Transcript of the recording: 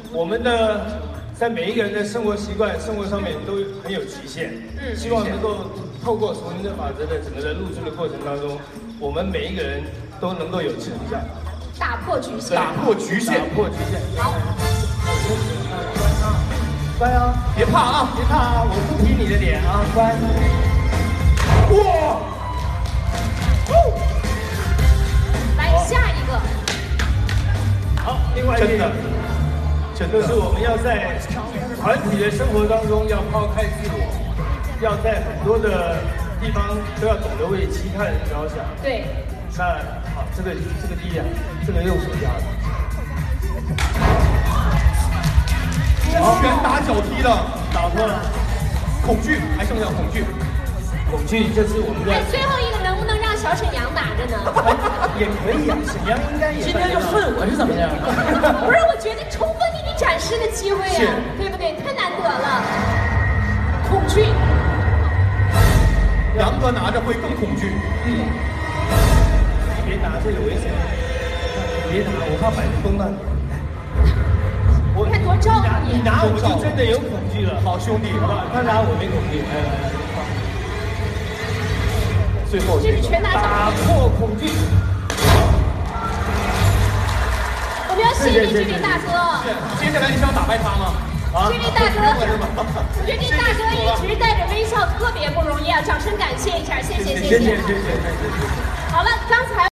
我们的在每一个人的生活习惯、生活上面都很有极限。希望能够透过丛林的法则的整个的录制的过程当中，我们每一个人都能够有成长， 打破局限， 打破局限，打破局限。 好， 乖啊，别怕啊，别怕啊，我不踢你的脸啊，乖。哇！ 来下一个。 好，另外一个，就是我们要在团体的生活当中要抛开自我，要在很多的地方都要懂得为其他人着想。 对。 那好，这个力量，这个右手压的。 拳打脚踢的， 打破了。 恐惧，还剩下恐惧。 恐惧，这是我们的。 哎，最后一个能不能让小沈阳拿着呢？ 也可以啊，沈阳应该也。 今天就顺我是怎么样？ 不是，我觉得充分给你展示的机会啊，对不对？太难得了。恐惧。 杨哥拿着会更恐惧。 你别拿，这有危险。别拿，我怕摆崩了。 你看多照顾你拿我就真的有恐惧了。 好兄弟， 好吧，他拿我没恐惧。来。最后这是拳打脚踢， 打破恐惧。 我们要谢谢这位大哥。 接下来你想打败他吗？ 这位大哥，我觉得这大哥一直带着微笑，特别不容易啊！掌声感谢一下，谢谢。 谢谢。 好了，刚才。